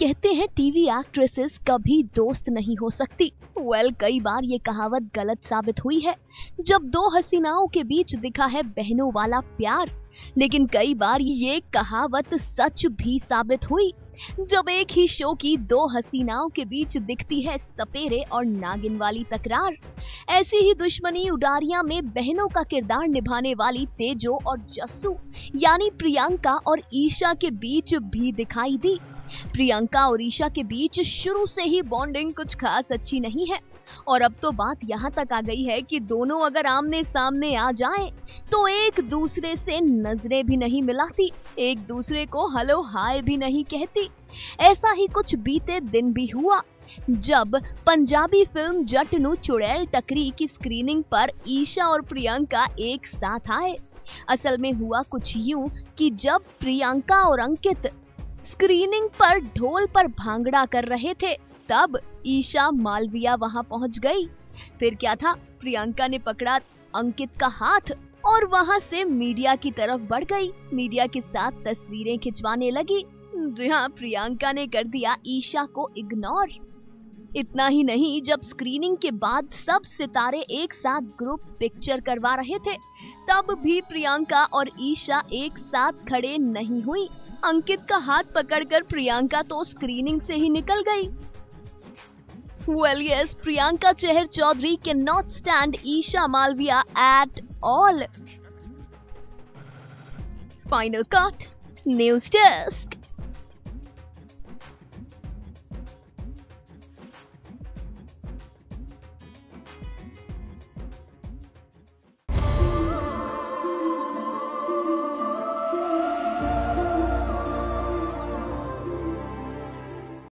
कहते हैं TV actresses कभी दोस्त नहीं हो सकती। कई बार ये कहावत गलत साबित हुई है जब दो हसीनाओं के बीच दिखा है बहनों वाला प्यार। लेकिन कई बार ये कहावत सच भी साबित हुई जब एक ही शो की दो हसीनाओं के बीच दिखती है सपेरे और नागिन वाली तकरार। ऐसी ही दुश्मनी उडारियां में बहनों का किरदार निभाने वाली तेजो और जस्सू यानी प्रियंका और ईशा के बीच भी दिखाई दी। प्रियंका और ईशा के बीच शुरू से ही बॉन्डिंग कुछ खास अच्छी नहीं है और अब तो बात यहाँ तक आ गई है कि दोनों अगर आमने सामने आ जाएं तो एक दूसरे से नजरें भी नहीं मिलाती, एक दूसरे को हेलो हाय भी नहीं कहती। ऐसा ही कुछ बीते दिन भी हुआ जब पंजाबी फिल्म जट नू चुड़ैल टकरी की स्क्रीनिंग पर ईशा और प्रियंका एक साथ आए। असल में हुआ कुछ यूं कि जब प्रियंका और अंकित स्क्रीनिंग पर ढोल पर भांगड़ा कर रहे थे तब ईशा मालविया वहां पहुंच गई। फिर क्या था, प्रियंका ने पकड़ा अंकित का हाथ और वहां से मीडिया की तरफ बढ़ गई, मीडिया के साथ तस्वीरें खिंचवाने लगी। जी हाँ, प्रियंका ने कर दिया ईशा को इग्नोर। इतना ही नहीं, जब स्क्रीनिंग के बाद सब सितारे एक साथ ग्रुप पिक्चर करवा रहे थे तब भी प्रियंका और ईशा एक साथ खड़े नहीं हुई। अंकित का हाथ पकड़कर प्रियंका तो स्क्रीनिंग से ही निकल गई। Yes, Priyanka Chahar Chaudhary cannot stand Isha Malviya at all. Final cut. News Desk.